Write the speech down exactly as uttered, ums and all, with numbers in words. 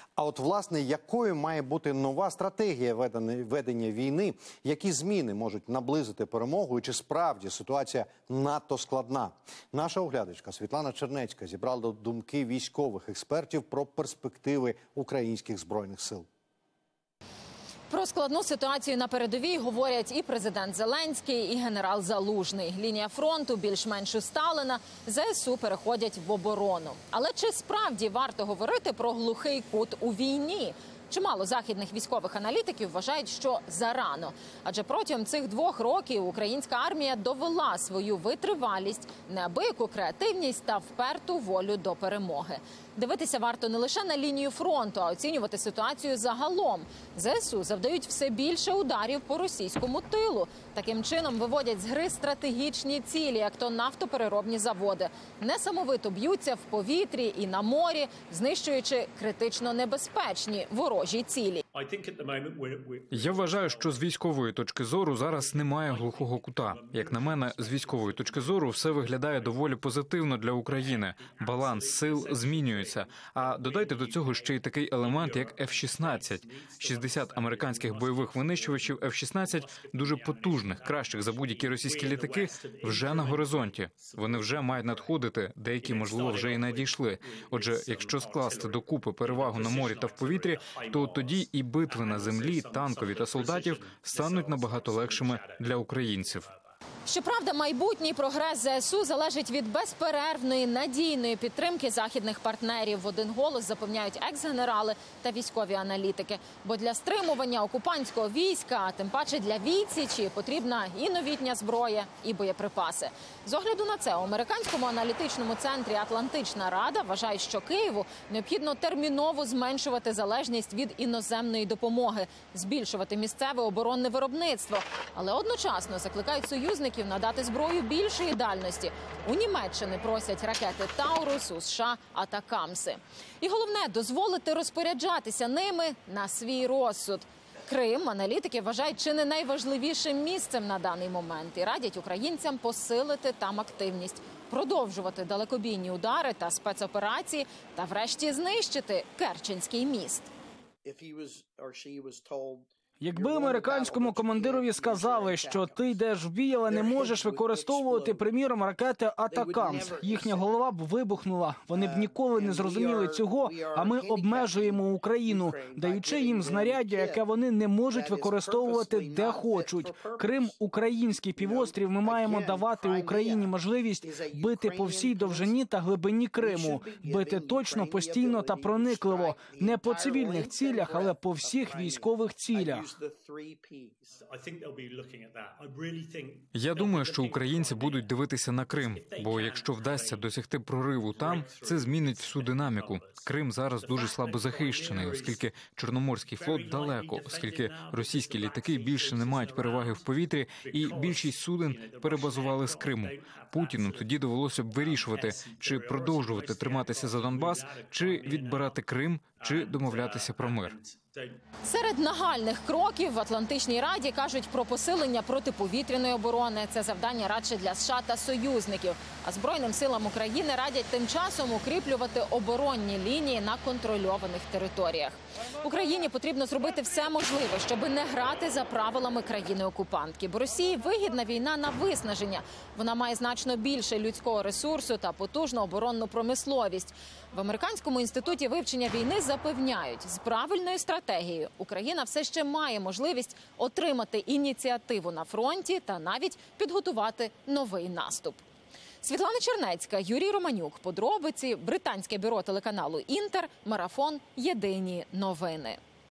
А от, власне, якою має бути нова стратегія ведення війни, які зміни можуть наблизити перемогу і чи справді ситуація надто складна? Наша оглядачка Світлана Чернецька зібрала думки військових експертів про перспективи українських збройних сил. Про складну ситуацію на передовій говорять і президент Зеленський, і генерал Залужний. Лінія фронту більш-менш усталена, ЗСУ переходять в оборону. Але чи справді варто говорити про глухий кут у війні? Чимало західних військових аналітиків вважають, що зарано. Адже протягом цих двох років українська армія довела свою витривалість, неабияку креативність та вперту волю до перемоги. Дивитися варто не лише на лінію фронту, а оцінювати ситуацію загалом. ЗСУ завдають все більше ударів по російському тилу. Таким чином виводять з гри стратегічні цілі, як то нафтопереробні заводи. Несамовито б'ються в повітрі і на морі, знищуючи критично небезпечні ворожі цілі. Я вважаю, що з військової точки зору зараз немає глухого кута. Як на мене, з військової точки зору все виглядає доволі позитивно для України. Баланс сил змінюється. А додайте до цього ще й такий елемент, як еф шістнадцять. шістдесят американських бойових винищувачів еф шістнадцять, дуже потужних, кращих за будь-які російські літаки, вже на горизонті. Вони вже мають надходити, деякі, можливо, вже і надійшли. Отже, якщо скласти докупи перевагу на морі та в повітрі, то тоді і битви на землі, танкові та солдатів стануть набагато легшими для українців. Щоправда, майбутній прогрес ЗСУ залежить від безперервної, надійної підтримки західних партнерів. В один голос запевняють екс-генерали та військові аналітики. Бо для стримування окупантського війська, а тим паче для відсічі, потрібна і новітня зброя, і боєприпаси. З огляду на це, у американському аналітичному центрі «Атлантична Рада» вважають, що Києву необхідно терміново зменшувати залежність від іноземної допомоги, збільшувати місцеве оборонне виробництво. Але одночасно закликають союзників надати зброю більшої дальності. У Німеччини просять ракети «Таурус», у США – «Атакамси». І головне – дозволити розпоряджатися ними на свій розсуд. Крим аналітики вважають чи не найважливішим місцем на даний момент і радять українцям посилити там активність, продовжувати далекобійні удари та спецоперації та врешті знищити Керченський міст. Якби американському командирові сказали, що ти йдеш в бій, але не можеш використовувати, приміром, ракети «Атакамс», їхня голова б вибухнула. Вони б ніколи не зрозуміли цього, а ми обмежуємо Україну, даючи їм знаряддя, яке вони не можуть використовувати де хочуть. Крим – український півострів, ми маємо давати Україні можливість бити по всій довжині та глибині Криму, бити точно, постійно та проникливо, не по цивільних цілях, але по всіх військових цілях. Я думаю, що українці будуть дивитися на Крим, бо якщо вдасться досягти прориву там, це змінить всю динаміку. Крим зараз дуже слабо захищений, оскільки Чорноморський флот далеко, оскільки російські літаки більше не мають переваги в повітрі і більшість суден перебазували з Криму. Путіну тоді довелося б вирішувати, чи продовжувати триматися за Донбас, чи відбирати Крим, чи домовлятися про мир. Серед нагальних кроків в Атлантичній Раді кажуть про посилення протиповітряної оборони. Це завдання радше для США та союзників. А Збройним силам України радять тим часом укріплювати оборонні лінії на контрольованих територіях. Україні потрібно зробити все можливе, щоб не грати за правилами країни-окупантки. Бо Росії вигідна війна на виснаження. Вона має значно більше людського ресурсу та потужну оборонну промисловість. В Американському інституті вивчення війни запевняють, з правильною стратегією Україна все ще має можливість отримати ініціативу на фронті та навіть підготувати новий наступ. Світлана Чернецька, Юрій Романюк. Подробиці. Британське бюро телеканалу «Інтер». Марафон. Єдині новини.